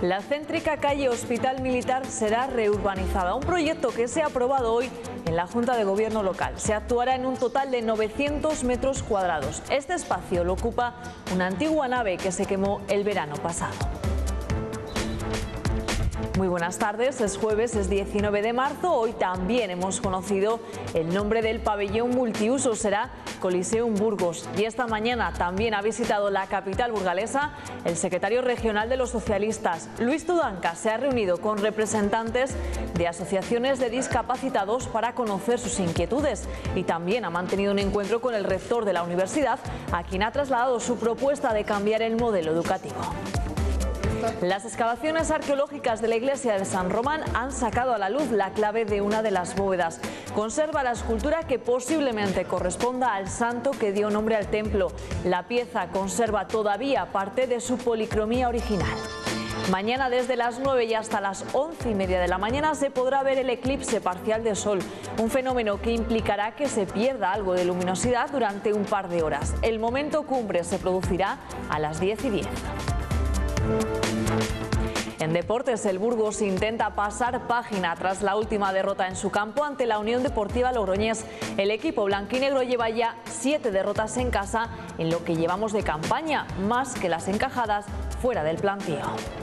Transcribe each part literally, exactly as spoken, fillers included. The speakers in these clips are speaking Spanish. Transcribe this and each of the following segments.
La céntrica calle Hospital Militar será reurbanizada, un proyecto que se ha aprobado hoy en la Junta de Gobierno local. Se actuará en un total de novecientos metros cuadrados. Este espacio lo ocupa una antigua nave que se quemó el verano pasado. Muy buenas tardes, es jueves, es diecinueve de marzo. Hoy también hemos conocido el nombre del pabellón multiuso, será Coliseum Burgos. Y esta mañana también ha visitado la capital burgalesa el secretario regional de los socialistas, Luis Tudanca. Se ha reunido con representantes de asociaciones de discapacitados para conocer sus inquietudes y también ha mantenido un encuentro con el rector de la universidad, a quien ha trasladado su propuesta de cambiar el modelo educativo. Las excavaciones arqueológicas de la iglesia de San Román han sacado a la luz la clave de una de las bóvedas. Conserva la escultura que posiblemente corresponda al santo que dio nombre al templo. La pieza conserva todavía parte de su policromía original. Mañana desde las nueve y hasta las once y media de la mañana se podrá ver el eclipse parcial de sol, un fenómeno que implicará que se pierda algo de luminosidad durante un par de horas. El momento cumbre se producirá a las diez y diez. En deportes, el Burgos intenta pasar página tras la última derrota en su campo ante la Unión Deportiva Logroñés. El equipo blanquinegro lleva ya siete derrotas en casa en lo que llevamos de campaña, más que las encajadas fuera del plantío.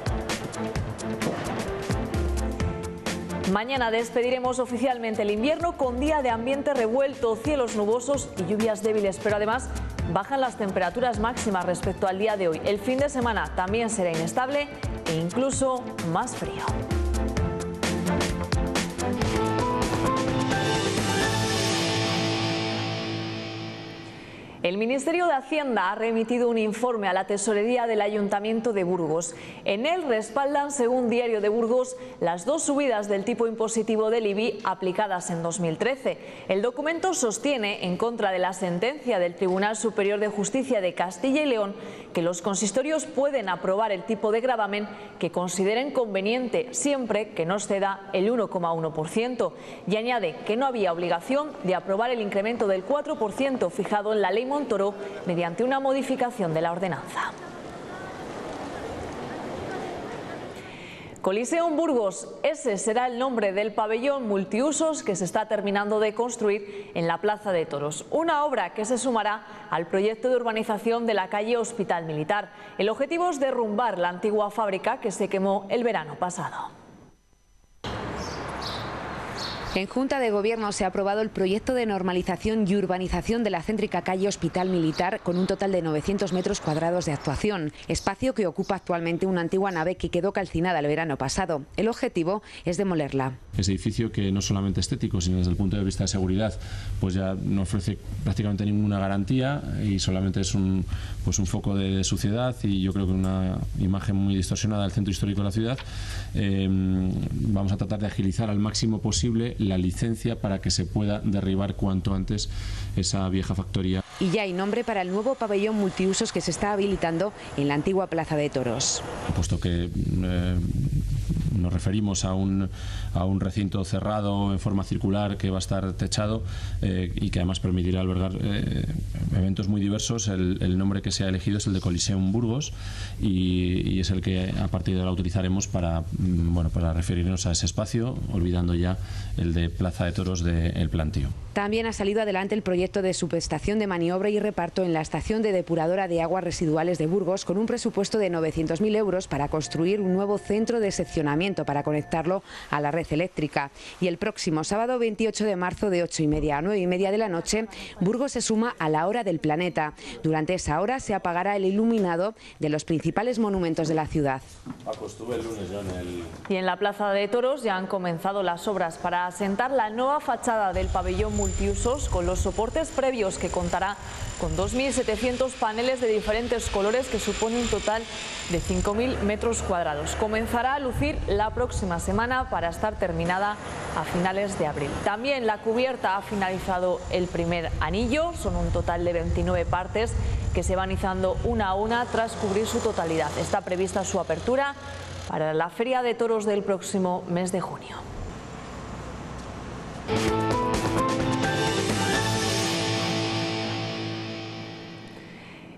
Mañana despediremos oficialmente el invierno con día de ambiente revuelto, cielos nubosos y lluvias débiles, pero además bajan las temperaturas máximas respecto al día de hoy. El fin de semana también será inestable e incluso más frío. El Ministerio de Hacienda ha remitido un informe a la Tesorería del Ayuntamiento de Burgos. En él respaldan, según Diario de Burgos, las dos subidas del tipo impositivo del I B I aplicadas en dos mil trece. El documento sostiene, en contra de la sentencia del Tribunal Superior de Justicia de Castilla y León, que los consistorios pueden aprobar el tipo de gravamen que consideren conveniente, siempre que no exceda el uno coma uno por ciento. Y añade que no había obligación de aprobar el incremento del cuatro por ciento fijado en la Ley Montoro mediante una modificación de la ordenanza. Coliseum Burgos, ese será el nombre del pabellón multiusos que se está terminando de construir en la Plaza de Toros. Una obra que se sumará al proyecto de urbanización de la calle Hospital Militar. El objetivo es derrumbar la antigua fábrica que se quemó el verano pasado. En Junta de Gobierno se ha aprobado el proyecto de normalización y urbanización de la céntrica calle Hospital Militar con un total de novecientos metros cuadrados de actuación, espacio que ocupa actualmente una antigua nave que quedó calcinada el verano pasado. El objetivo es demolerla. Ese edificio, que no solamente estético, sino desde el punto de vista de seguridad, pues ya no ofrece prácticamente ninguna garantía y solamente es un, pues un foco de suciedad y yo creo que una imagen muy distorsionada del centro histórico de la ciudad. Eh, vamos a tratar de agilizar al máximo posible la licencia para que se pueda derribar cuanto antes esa vieja factoría. Y ya hay nombre para el nuevo pabellón multiusos que se está habilitando en la antigua Plaza de Toros. Puesto que eh, nos referimos a un, a un recinto cerrado en forma circular que va a estar techado eh, y que además permitirá albergar eh, eventos muy diversos, el, el nombre que se ha elegido es el de Coliseum Burgos y, y es el que a partir de ahora utilizaremos para, bueno, para referirnos a ese espacio, olvidando ya el de Plaza de Toros del Plantío. También ha salido adelante el proyecto de subestación de maniobra y reparto en la estación de depuradora de aguas residuales de Burgos, con un presupuesto de novecientos mil euros para construir un nuevo centro de seccionamiento para conectarlo a la red eléctrica. Y el próximo sábado veintiocho de marzo, de ocho y media a nueve y media de la noche, Burgos se suma a la hora del planeta. Durante esa hora se apagará el iluminado de los principales monumentos de la ciudad. Y en la Plaza de Toros ya han comenzado las obras para asentar la nueva fachada del pabellón multiusos, con los soportes previos, que contará con dos mil setecientos paneles de diferentes colores, que supone un total de cinco mil metros cuadrados. Comenzará a lucir la próxima semana para estar terminada a finales de abril. También la cubierta ha finalizado el primer anillo, son un total de veintinueve partes que se van izando una a una tras cubrir su totalidad. Está prevista su apertura para la Feria de Toros del próximo mes de junio.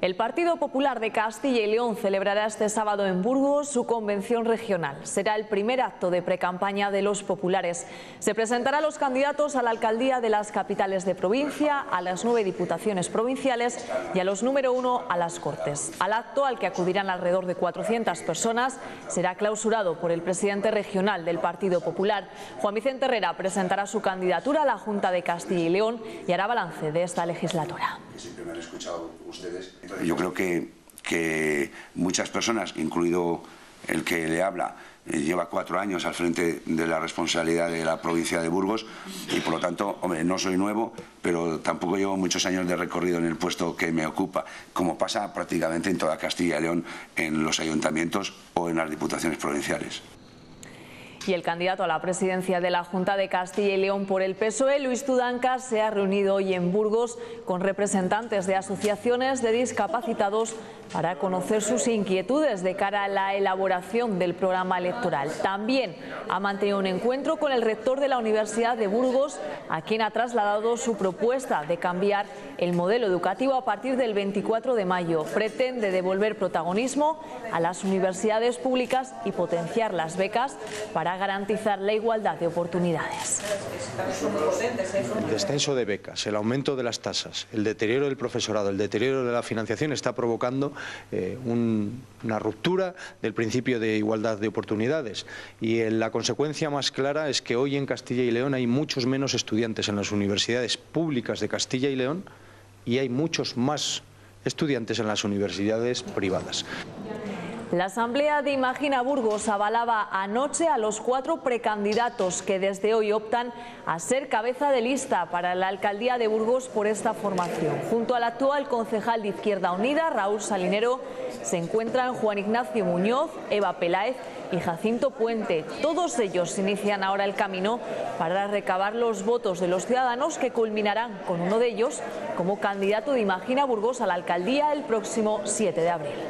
El Partido Popular de Castilla y León celebrará este sábado en Burgos su convención regional. Será el primer acto de precampaña de los populares. Se presentarán los candidatos a la alcaldía de las capitales de provincia, a las nueve diputaciones provinciales y a los número uno a las Cortes. Al acto, al que acudirán alrededor de cuatrocientas personas, será clausurado por el presidente regional del Partido Popular. Juan Vicente Herrera presentará su candidatura a la Junta de Castilla y León y hará balance de esta legislatura. Siempre me han escuchado ustedes. Yo creo que, que muchas personas, incluido el que le habla, eh, lleva cuatro años al frente de la responsabilidad de la provincia de Burgos y por lo tanto, hombre, no soy nuevo, pero tampoco llevo muchos años de recorrido en el puesto que me ocupa, como pasa prácticamente en toda Castilla y León, en los ayuntamientos o en las diputaciones provinciales. Y el candidato a la presidencia de la Junta de Castilla y León por el P S O E, Luis Tudanca, se ha reunido hoy en Burgos con representantes de asociaciones de discapacitados para conocer sus inquietudes de cara a la elaboración del programa electoral. También ha mantenido un encuentro con el rector de la Universidad de Burgos, a quien ha trasladado su propuesta de cambiar el modelo educativo a partir del veinticuatro de mayo. Pretende devolver protagonismo a las universidades públicas y potenciar las becas para garantizar la igualdad de oportunidades. El descenso de becas, el aumento de las tasas, el deterioro del profesorado, el deterioro de la financiación está provocando eh, un, una ruptura del principio de igualdad de oportunidades y eh, la consecuencia más clara es que hoy en Castilla y León hay muchos menos estudiantes en las universidades públicas de Castilla y León y hay muchos más estudiantes en las universidades privadas. La Asamblea de Imagina Burgos avalaba anoche a los cuatro precandidatos que desde hoy optan a ser cabeza de lista para la alcaldía de Burgos por esta formación. Junto al actual concejal de Izquierda Unida, Raúl Salinero, se encuentran Juan Ignacio Muñoz, Eva Peláez y Jacinto Puente. Todos ellos inician ahora el camino para recabar los votos de los ciudadanos que culminarán con uno de ellos como candidato de Imagina Burgos a la alcaldía el próximo siete de abril.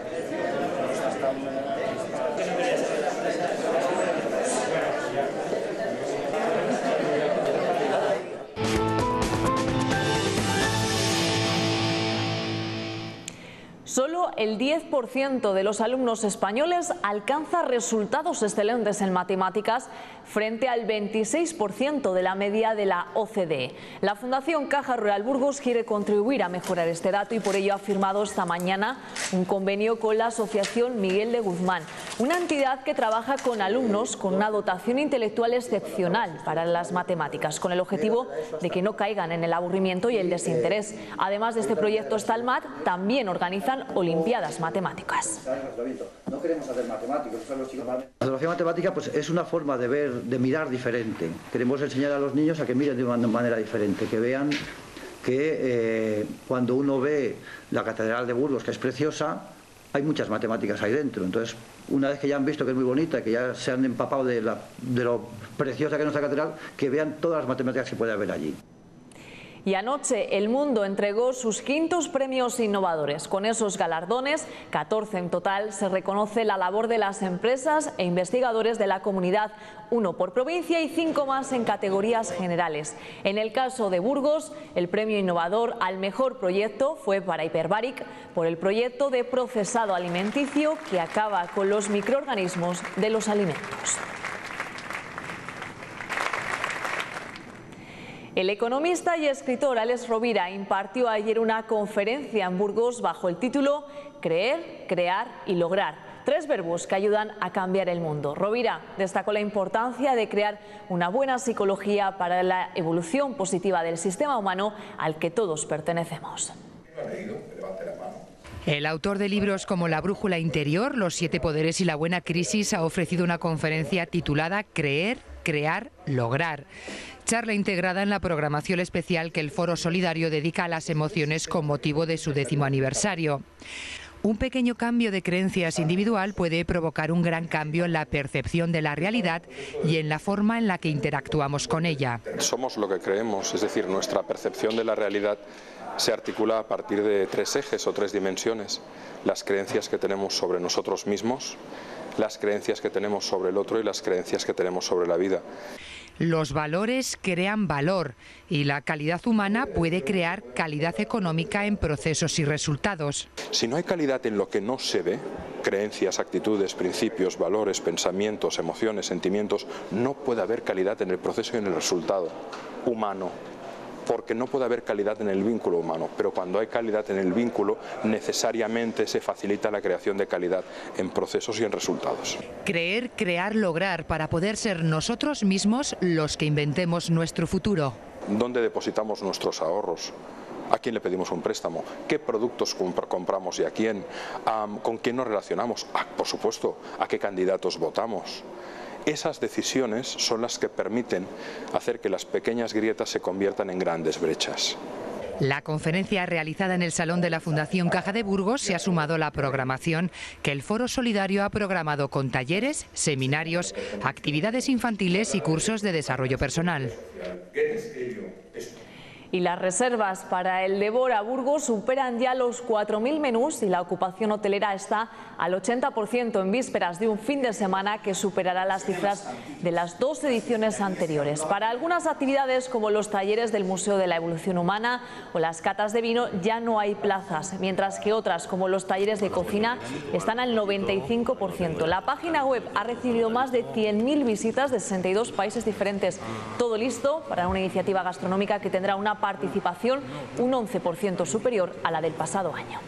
Solo el diez por ciento de los alumnos españoles alcanza resultados excelentes en matemáticas frente al veintiséis por ciento de la media de la O C D E. La Fundación Caja Rural Burgos quiere contribuir a mejorar este dato y por ello ha firmado esta mañana un convenio con la Asociación Miguel de Guzmán, una entidad que trabaja con alumnos con una dotación intelectual excepcional para las matemáticas, con el objetivo de que no caigan en el aburrimiento y el desinterés. Además de este proyecto Stalmat, también organizan Olimpiadas Matemáticas. No queremos hacer matemáticas. La educación matemática pues, es una forma de ver, de mirar diferente. Queremos enseñar a los niños a que miren de una manera diferente, que vean que eh, cuando uno ve la Catedral de Burgos, que es preciosa, hay muchas matemáticas ahí dentro. Entonces, una vez que ya han visto que es muy bonita, que ya se han empapado de, la, de lo preciosa que es nuestra catedral, que vean todas las matemáticas que puede haber allí. Y anoche El Mundo entregó sus quintos premios innovadores. Con esos galardones, catorce en total, se reconoce la labor de las empresas e investigadores de la comunidad, uno por provincia y cinco más en categorías generales. En el caso de Burgos, el premio innovador al mejor proyecto fue para Hyperbaric por el proyecto de procesado alimenticio que acaba con los microorganismos de los alimentos. El economista y escritor Alex Rovira impartió ayer una conferencia en Burgos bajo el título Creer, Crear y Lograr. Tres verbos que ayudan a cambiar el mundo. Rovira destacó la importancia de crear una buena psicología para la evolución positiva del sistema humano al que todos pertenecemos. El autor de libros como La brújula interior, Los siete poderes y La buena crisis ha ofrecido una conferencia titulada Creer, Crear, Lograr. Charla integrada en la programación especial que el Foro Solidario dedica a las emociones con motivo de su décimo aniversario. Un pequeño cambio de creencias individual puede provocar un gran cambio en la percepción de la realidad y en la forma en la que interactuamos con ella. Somos lo que creemos, es decir, nuestra percepción de la realidad se articula a partir de tres ejes o tres dimensiones. Las creencias que tenemos sobre nosotros mismos, las creencias que tenemos sobre el otro y las creencias que tenemos sobre la vida. Los valores crean valor y la calidad humana puede crear calidad económica en procesos y resultados. Si no hay calidad en lo que no se ve, creencias, actitudes, principios, valores, pensamientos, emociones, sentimientos, no puede haber calidad en el proceso y en el resultado humano. Porque no puede haber calidad en el vínculo humano, pero cuando hay calidad en el vínculo, necesariamente se facilita la creación de calidad en procesos y en resultados. Creer, crear, lograr, para poder ser nosotros mismos los que inventemos nuestro futuro. ¿Dónde depositamos nuestros ahorros? ¿A quién le pedimos un préstamo? ¿Qué productos compramos y a quién? ¿Con quién nos relacionamos? Ah, por supuesto, ¿a qué candidatos votamos? Esas decisiones son las que permiten hacer que las pequeñas grietas se conviertan en grandes brechas. La conferencia realizada en el Salón de la Fundación Caja de Burgos se ha sumado a la programación que el Foro Solidario ha programado con talleres, seminarios, actividades infantiles y cursos de desarrollo personal. Y las reservas para el Devora Burgos superan ya los cuatro mil menús y la ocupación hotelera está al ochenta por ciento en vísperas de un fin de semana que superará las cifras de las dos ediciones anteriores. Para algunas actividades como los talleres del Museo de la Evolución Humana o las catas de vino ya no hay plazas, mientras que otras como los talleres de cocina están al noventa y cinco por ciento. La página web ha recibido más de cien mil visitas de sesenta y dos países diferentes. Todo listo para una iniciativa gastronómica que tendrá una participación un once por ciento superior a la del pasado año.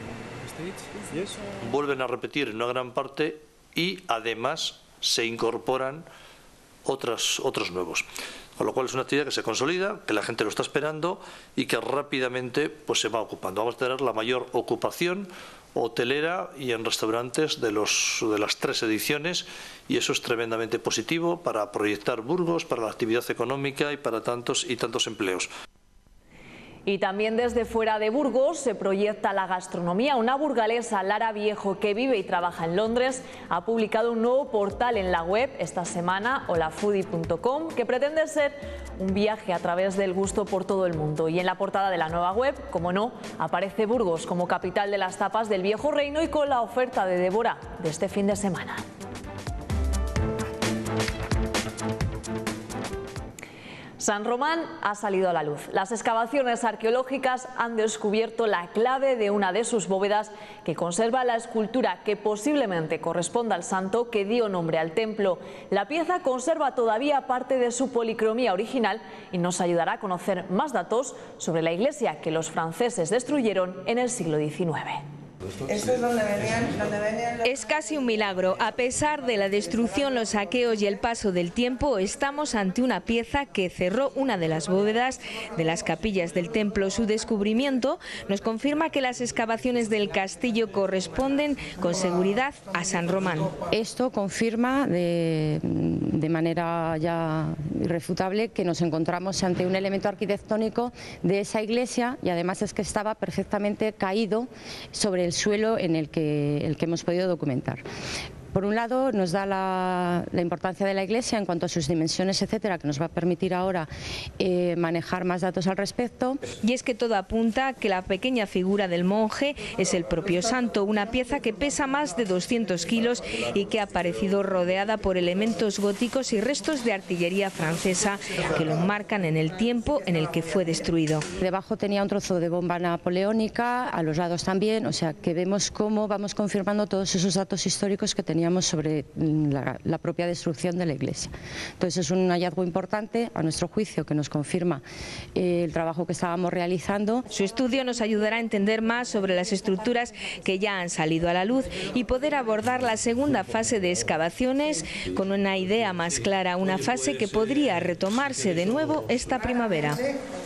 Vuelven a repetir en una gran parte y además se incorporan otras, otros nuevos. Con lo cual es una actividad que se consolida, que la gente lo está esperando y que rápidamente pues, se va ocupando. Vamos a tener la mayor ocupación hotelera y en restaurantes de, los, de las tres ediciones y eso es tremendamente positivo para proyectar Burgos, para la actividad económica y para tantos y tantos empleos. Y también desde fuera de Burgos se proyecta la gastronomía. Una burgalesa, Lara Viejo, que vive y trabaja en Londres, ha publicado un nuevo portal en la web esta semana, holafoodie punto com, que pretende ser un viaje a través del gusto por todo el mundo. Y en la portada de la nueva web, como no, aparece Burgos como capital de las tapas del Viejo Reino y con la oferta de Devora de este fin de semana. San Román ha salido a la luz. Las excavaciones arqueológicas han descubierto la clave de una de sus bóvedas que conserva la escultura que posiblemente corresponda al santo que dio nombre al templo. La pieza conserva todavía parte de su policromía original y nos ayudará a conocer más datos sobre la iglesia que los franceses destruyeron en el siglo diecinueve. Esto es donde venían, donde venían los... Es casi un milagro. A pesar de la destrucción, los saqueos y el paso del tiempo, estamos ante una pieza que cerró una de las bóvedas de las capillas del templo. Su descubrimiento nos confirma que las excavaciones del castillo corresponden con seguridad a San Román. Esto confirma de, de manera ya irrefutable que nos encontramos ante un elemento arquitectónico de esa iglesia y además es que estaba perfectamente caído sobre el suelo en el que, el que hemos podido documentar. Por un lado, nos da la, la importancia de la iglesia en cuanto a sus dimensiones, etcétera, que nos va a permitir ahora eh, manejar más datos al respecto. Y es que todo apunta a que la pequeña figura del monje es el propio santo, una pieza que pesa más de doscientos kilos y que ha aparecido rodeada por elementos góticos y restos de artillería francesa que lo enmarcan en el tiempo en el que fue destruido. Debajo tenía un trozo de bomba napoleónica, a los lados también, o sea que vemos cómo vamos confirmando todos esos datos históricos que teníamos sobre la, la propia destrucción de la iglesia. Entonces es un hallazgo importante, a nuestro juicio, que nos confirma eh, el trabajo que estábamos realizando. Su estudio nos ayudará a entender más sobre las estructuras que ya han salido a la luz y poder abordar la segunda fase de excavaciones con una idea más clara, una fase que podría retomarse de nuevo esta primavera.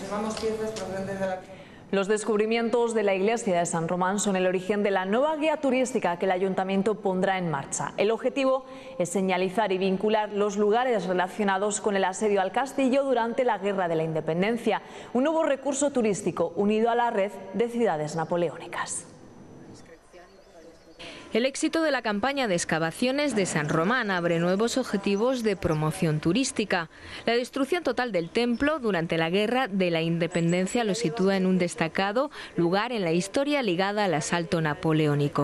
Los descubrimientos de la iglesia de San Román son el origen de la nueva guía turística que el Ayuntamiento pondrá en marcha. El objetivo es señalizar y vincular los lugares relacionados con el asedio al castillo durante la Guerra de la Independencia, un nuevo recurso turístico unido a la red de ciudades napoleónicas. El éxito de la campaña de excavaciones de San Román abre nuevos objetivos de promoción turística. La destrucción total del templo durante la Guerra de la Independencia lo sitúa en un destacado lugar en la historia ligada al asalto napoleónico.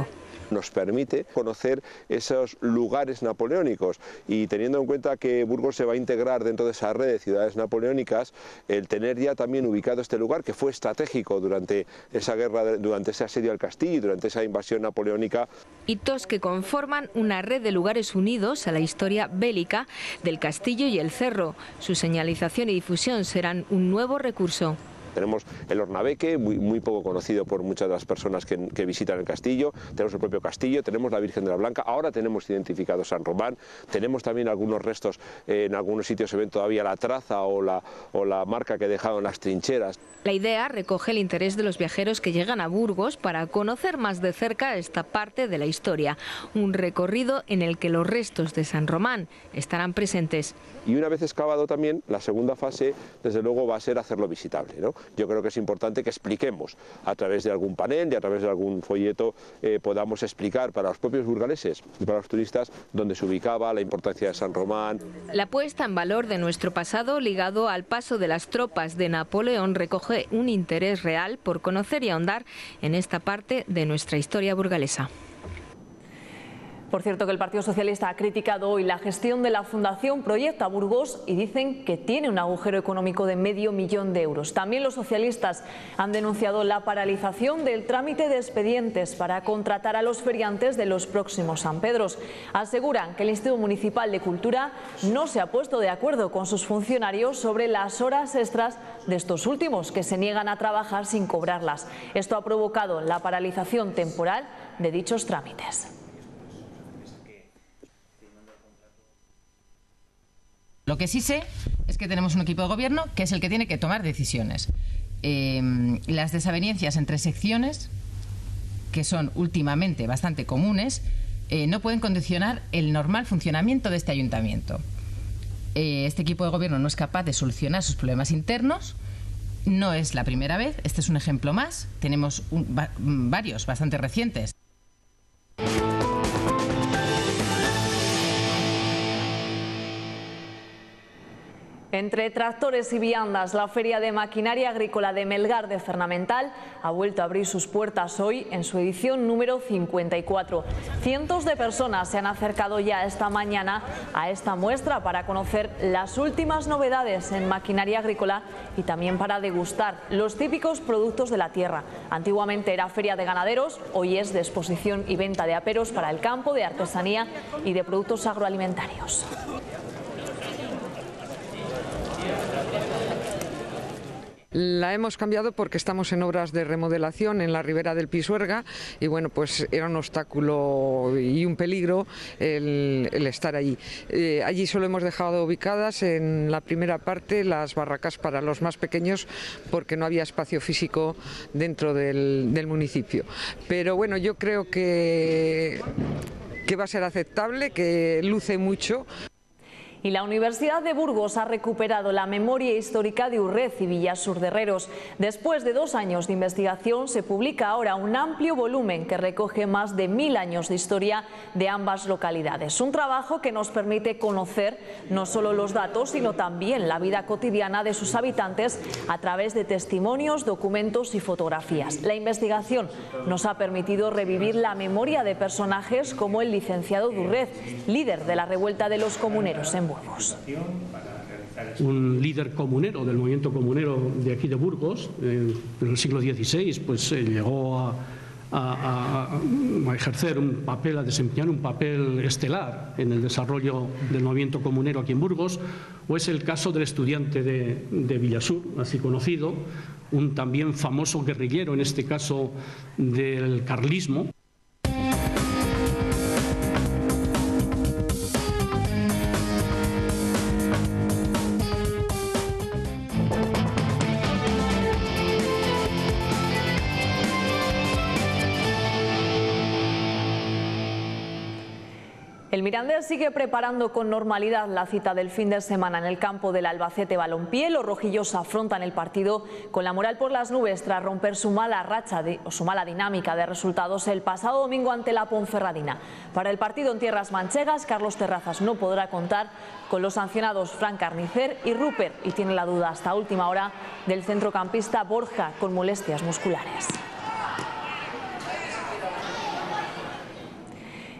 Nos permite conocer esos lugares napoleónicos y teniendo en cuenta que Burgos se va a integrar dentro de esa red de ciudades napoleónicas, el tener ya también ubicado este lugar que fue estratégico durante esa guerra, durante ese asedio al castillo y durante esa invasión napoleónica. Hitos que conforman una red de lugares unidos a la historia bélica del castillo y el cerro. Su señalización y difusión serán un nuevo recurso. Tenemos el Ornabeque, muy, muy poco conocido por muchas de las personas que, que visitan el castillo, tenemos el propio castillo, tenemos la Virgen de la Blanca, ahora tenemos identificado San Román, tenemos también algunos restos, eh, en algunos sitios se ven todavía la traza o la, o la marca que dejaron las trincheras. La idea recoge el interés de los viajeros que llegan a Burgos para conocer más de cerca esta parte de la historia, un recorrido en el que los restos de San Román estarán presentes. Y una vez excavado también, la segunda fase, desde luego, va a ser hacerlo visitable, ¿no? Yo creo que es importante que expliquemos a través de algún panel y a través de algún folleto, eh, podamos explicar para los propios burgaleses y para los turistas dónde se ubicaba, la importancia de San Román. La puesta en valor de nuestro pasado ligado al paso de las tropas de Napoleón recoge un interés real por conocer y ahondar en esta parte de nuestra historia burgalesa. Por cierto, que el Partido Socialista ha criticado hoy la gestión de la Fundación Proyecta Burgos y dicen que tiene un agujero económico de medio millón de euros. También los socialistas han denunciado la paralización del trámite de expedientes para contratar a los feriantes de los próximos San Pedros. Aseguran que el Instituto Municipal de Cultura no se ha puesto de acuerdo con sus funcionarios sobre las horas extras de estos últimos, que se niegan a trabajar sin cobrarlas. Esto ha provocado la paralización temporal de dichos trámites. Lo que sí sé es que tenemos un equipo de gobierno que es el que tiene que tomar decisiones. Eh, las desavenencias entre secciones, que son últimamente bastante comunes, eh, no pueden condicionar el normal funcionamiento de este ayuntamiento. Eh, este equipo de gobierno no es capaz de solucionar sus problemas internos. No es la primera vez, este es un ejemplo más. Tenemos un, va, varios bastante recientes. Entre tractores y viandas, la Feria de Maquinaria Agrícola de Melgar de Fernamental ha vuelto a abrir sus puertas hoy en su edición número cincuenta y cuatro. Cientos de personas se han acercado ya esta mañana a esta muestra para conocer las últimas novedades en maquinaria agrícola y también para degustar los típicos productos de la tierra. Antiguamente era feria de ganaderos, hoy es de exposición y venta de aperos para el campo, de artesanía y de productos agroalimentarios. La hemos cambiado porque estamos en obras de remodelación en la ribera del Pisuerga y bueno, pues era un obstáculo y un peligro el, el estar allí. Eh, allí solo hemos dejado ubicadas en la primera parte las barracas para los más pequeños porque no había espacio físico dentro del, del municipio. Pero bueno, yo creo que, que va a ser aceptable, que luce mucho. Y la Universidad de Burgos ha recuperado la memoria histórica de Urrez y Villasur de Herreros. Después de dos años de investigación, se publica ahora un amplio volumen que recoge más de mil años de historia de ambas localidades. Un trabajo que nos permite conocer no solo los datos, sino también la vida cotidiana de sus habitantes a través de testimonios, documentos y fotografías. La investigación nos ha permitido revivir la memoria de personajes como el licenciado Durrez, líder de la revuelta de los comuneros en Burgos. Un líder comunero del movimiento comunero de aquí de Burgos, eh, en el siglo dieciséis, pues eh, llegó a, a, a, a ejercer un papel, a desempeñar un papel estelar en el desarrollo del movimiento comunero aquí en Burgos, o es el caso del estudiante de, de Villasur, así conocido, un también famoso guerrillero, en este caso del carlismo. El Mirandés sigue preparando con normalidad la cita del fin de semana en el campo del Albacete Balompié. Los rojillos afrontan el partido con la moral por las nubes tras romper su mala racha de, o su mala dinámica de resultados el pasado domingo ante la Ponferradina. Para el partido en tierras manchegas, Carlos Terrazas no podrá contar con los sancionados Fran Carnicer y Rupert y tiene la duda hasta última hora del centrocampista Borja con molestias musculares.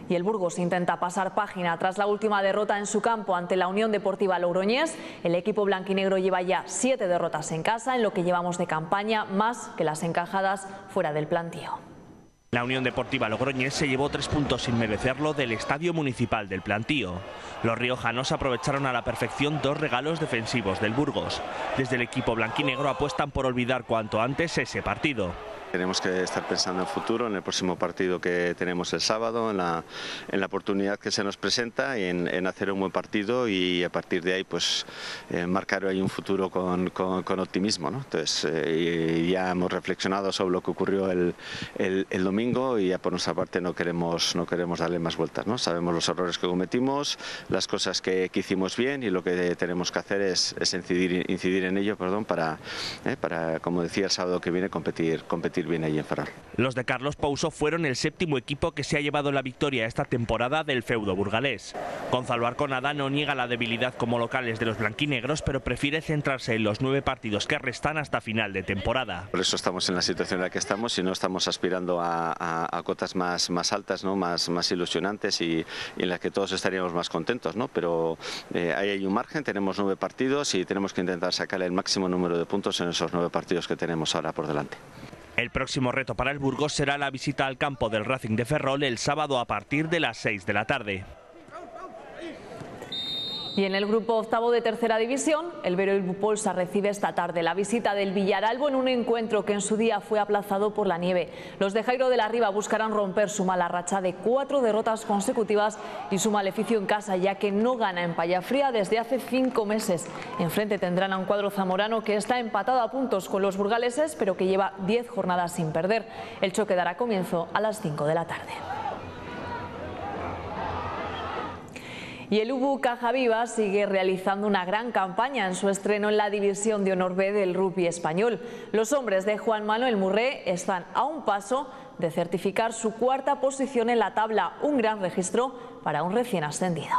Y el Burgos intenta pasar página tras la última derrota en su campo ante la Unión Deportiva Logroñés. El equipo blanquinegro lleva ya siete derrotas en casa en lo que llevamos de campaña, más que las encajadas fuera del plantío. La Unión Deportiva Logroñés se llevó tres puntos sin merecerlo del Estadio Municipal del Plantío. Los riojanos aprovecharon a la perfección dos regalos defensivos del Burgos. Desde el equipo blanquinegro apuestan por olvidar cuanto antes ese partido. Tenemos que estar pensando en futuro, en el próximo partido que tenemos el sábado, en la, en la oportunidad que se nos presenta y en, en hacer un buen partido y a partir de ahí pues eh, marcar ahí un futuro con, con, con optimismo, ¿no? Entonces eh, ya hemos reflexionado sobre lo que ocurrió el, el, el domingo y ya por nuestra parte no queremos, no queremos darle más vueltas, ¿no? Sabemos los errores que cometimos, las cosas que, que hicimos bien y lo que tenemos que hacer es, es incidir, incidir en ello, perdón, para, eh, para, como decía, el sábado que viene competir, competir bien ahí en Ferrol. Los de Carlos Pouso fueron el séptimo equipo que se ha llevado la victoria esta temporada del feudo burgalés. Gonzalo Arconada no niega la debilidad como locales de los blanquinegros, pero prefiere centrarse en los nueve partidos que restan hasta final de temporada. Por eso estamos en la situación en la que estamos y no estamos aspirando a, a, a cotas más, más altas, ¿no? más, más ilusionantes y, y en las que todos estaríamos más contentos, ¿no? Pero eh, ahí hay un margen, tenemos nueve partidos y tenemos que intentar sacar el máximo número de puntos en esos nueve partidos que tenemos ahora por delante. El próximo reto para el Burgos será la visita al campo del Racing de Ferrol el sábado a partir de las seis de la tarde. Y en el grupo octavo de tercera división, el Vero Ilbupolsa recibe esta tarde la visita del Villaralbo en un encuentro que en su día fue aplazado por la nieve. Los de Jairo de la Riva buscarán romper su mala racha de cuatro derrotas consecutivas y su maleficio en casa, ya que no gana en Pallafría desde hace cinco meses. Enfrente tendrán a un cuadro zamorano que está empatado a puntos con los burgaleses, pero que lleva diez jornadas sin perder. El choque dará comienzo a las cinco de la tarde. Y el U B U Caja Viva sigue realizando una gran campaña en su estreno en la División de Honor B del rugby español. Los hombres de Juan Manuel Murré están a un paso de certificar su cuarta posición en la tabla, un gran registro para un recién ascendido.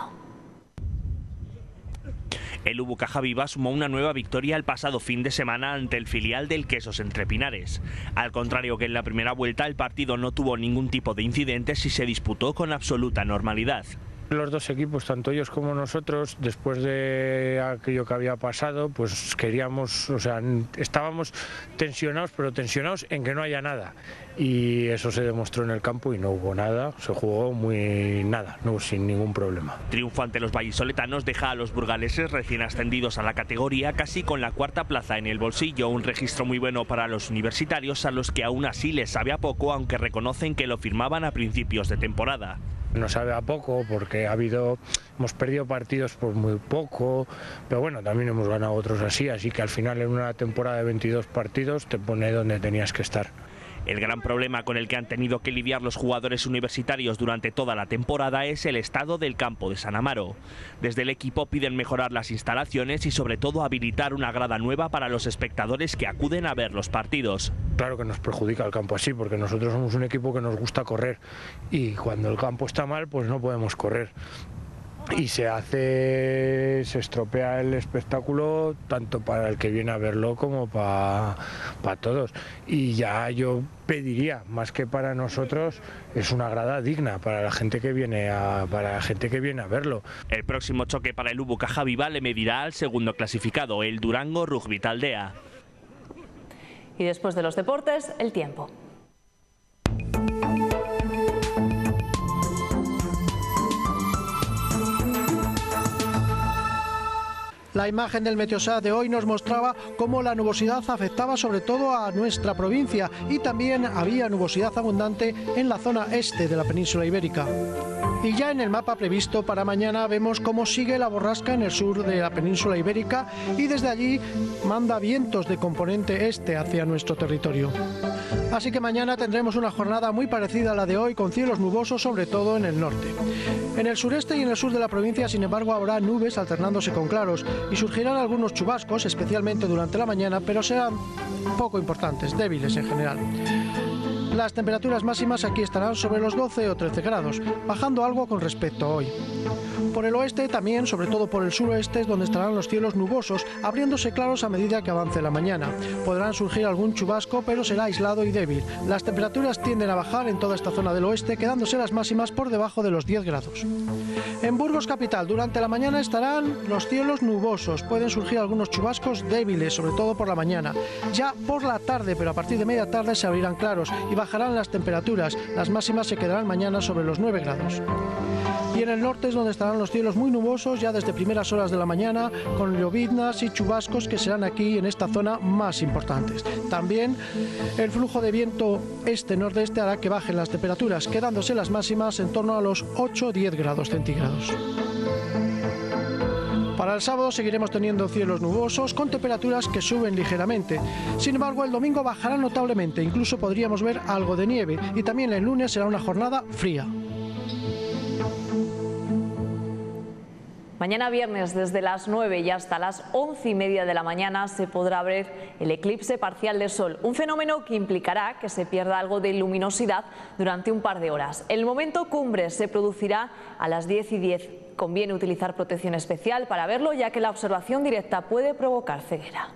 El U B U Caja Viva sumó una nueva victoria el pasado fin de semana ante el filial del Quesos Entre Pinares. Al contrario que en la primera vuelta, el partido no tuvo ningún tipo de incidentes y se disputó con absoluta normalidad. Los dos equipos, tanto ellos como nosotros, después de aquello que había pasado, pues queríamos, o sea, estábamos tensionados, pero tensionados en que no haya nada. Y eso se demostró en el campo y no hubo nada, se jugó muy nada, no, sin ningún problema. Triunfo ante los vallisoletanos deja a los burgaleses recién ascendidos a la categoría casi con la cuarta plaza en el bolsillo, un registro muy bueno para los universitarios a los que aún así les sabe a poco, aunque reconocen que lo firmaban a principios de temporada. No sabe a poco porque ha habido, hemos perdido partidos por muy poco, pero bueno, también hemos ganado otros así, así que al final en una temporada de veintidós partidos te pone donde tenías que estar. El gran problema con el que han tenido que lidiar los jugadores universitarios durante toda la temporada es el estado del campo de San Amaro. Desde el equipo piden mejorar las instalaciones y sobre todo habilitar una grada nueva para los espectadores que acuden a ver los partidos. Claro que nos perjudica el campo así, porque nosotros somos un equipo que nos gusta correr y cuando el campo está mal pues no podemos correr. Y se hace, se estropea el espectáculo tanto para el que viene a verlo como para, para todos. Y ya yo pediría, más que para nosotros, es una grada digna para la gente que viene a, para la gente que viene a verlo. El próximo choque para el U B U Caja Viva le medirá al segundo clasificado, el Durango Rugby Taldea. Y después de los deportes, el tiempo. La imagen del Meteosat de hoy nos mostraba cómo la nubosidad afectaba sobre todo a nuestra provincia y también había nubosidad abundante en la zona este de la península ibérica. Y ya en el mapa previsto para mañana vemos cómo sigue la borrasca en el sur de la península ibérica y desde allí manda vientos de componente este hacia nuestro territorio. Así que mañana tendremos una jornada muy parecida a la de hoy, con cielos nubosos sobre todo en el norte. En el sureste y en el sur de la provincia, sin embargo, habrá nubes alternándose con claros y surgirán algunos chubascos, especialmente durante la mañana, pero serán poco importantes, débiles en general. Las temperaturas máximas aquí estarán sobre los doce o trece grados, bajando algo con respecto a hoy. Por el oeste también, sobre todo por el suroeste, es donde estarán los cielos nubosos, abriéndose claros a medida que avance la mañana. Podrán surgir algún chubasco, pero será aislado y débil. Las temperaturas tienden a bajar en toda esta zona del oeste, quedándose las máximas por debajo de los diez grados. En Burgos capital, durante la mañana estarán los cielos nubosos. Pueden surgir algunos chubascos débiles, sobre todo por la mañana. Ya por la tarde, pero a partir de media tarde se abrirán claros y bajarán las temperaturas. Las máximas se quedarán mañana sobre los nueve grados. Y en el norte es donde estarán los cielos muy nubosos ya desde primeras horas de la mañana, con lloviznas y chubascos que serán aquí en esta zona más importantes. También el flujo de viento este-nordeste hará que bajen las temperaturas, quedándose las máximas en torno a los ocho a diez grados centígrados. Para el sábado seguiremos teniendo cielos nubosos con temperaturas que suben ligeramente. Sin embargo, el domingo bajará notablemente, incluso podríamos ver algo de nieve, y también el lunes será una jornada fría. Mañana viernes desde las nueve y hasta las once y media de la mañana se podrá ver el eclipse parcial de sol, un fenómeno que implicará que se pierda algo de luminosidad durante un par de horas. El momento cumbre se producirá a las diez y diez. Conviene utilizar protección especial para verlo, ya que la observación directa puede provocar ceguera.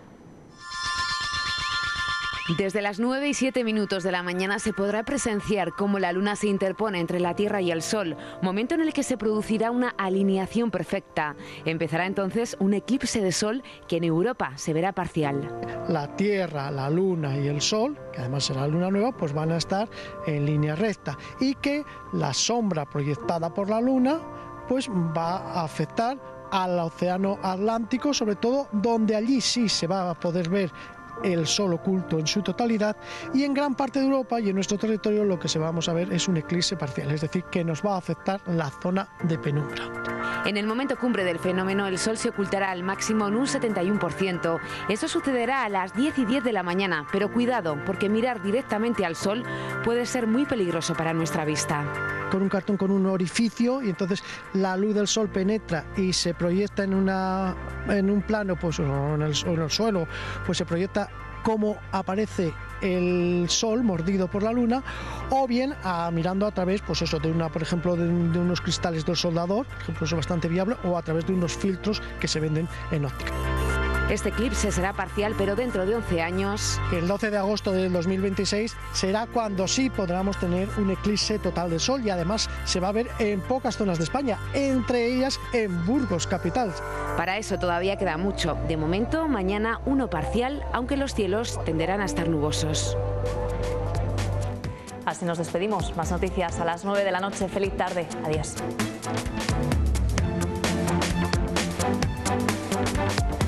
Desde las nueve y siete minutos de la mañana se podrá presenciar cómo la luna se interpone entre la Tierra y el Sol, momento en el que se producirá una alineación perfecta. Empezará entonces un eclipse de sol que en Europa se verá parcial. La Tierra, la Luna y el Sol, que además será luna nueva, pues van a estar en línea recta, y que la sombra proyectada por la Luna pues va a afectar al océano Atlántico, sobre todo donde allí sí se va a poder ver el sol oculto en su totalidad, y en gran parte de Europa y en nuestro territorio lo que se vamos a ver es un eclipse parcial, es decir, que nos va a afectar la zona de penumbra. En el momento cumbre del fenómeno, el sol se ocultará al máximo en un setenta y uno por ciento. Eso sucederá a las diez y diez de la mañana, pero cuidado, porque mirar directamente al sol puede ser muy peligroso para nuestra vista. Con un cartón con un orificio, y entonces la luz del sol penetra y se proyecta en, una, en un plano, pues, o en el, o en el suelo, pues se proyecta cómo aparece el sol mordido por la luna, o bien a, mirando a través, pues eso, de una, por ejemplo, de, de unos cristales del soldador, por ejemplo, eso es bastante viable, o a través de unos filtros que se venden en óptica. Este eclipse será parcial, pero dentro de once años. El doce de agosto del dos mil veintiséis será cuando sí podremos tener un eclipse total de sol, y además se va a ver en pocas zonas de España, entre ellas en Burgos capital. Para eso todavía queda mucho. De momento, mañana uno parcial, aunque los cielos tenderán a estar nubosos. Así nos despedimos. Más noticias a las nueve de la noche. Feliz tarde. Adiós.